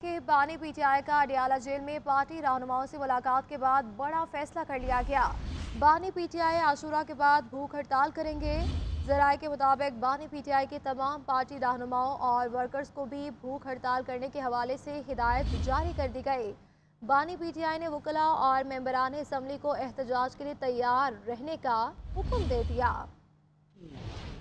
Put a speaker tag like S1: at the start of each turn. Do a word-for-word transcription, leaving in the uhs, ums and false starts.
S1: के बानी पीटीआई का अडियाला जेल में पार्टी रहनुमाओं से मुलाकात के बाद बड़ा फैसला कर लिया गया। बानी पीटीआई आशूरा के बाद भूख हड़ताल करेंगे। जराये के मुताबिक बानी पीटीआई के तमाम पार्टी रहनुमाओं और वर्कर्स को भी भूख हड़ताल करने के हवाले से हिदायत जारी कर दी गई। बानी पीटीआई ने वकला और मेंबरान असम्बली को एहतजाज के लिए तैयार रहने का हुक्म दे दिया।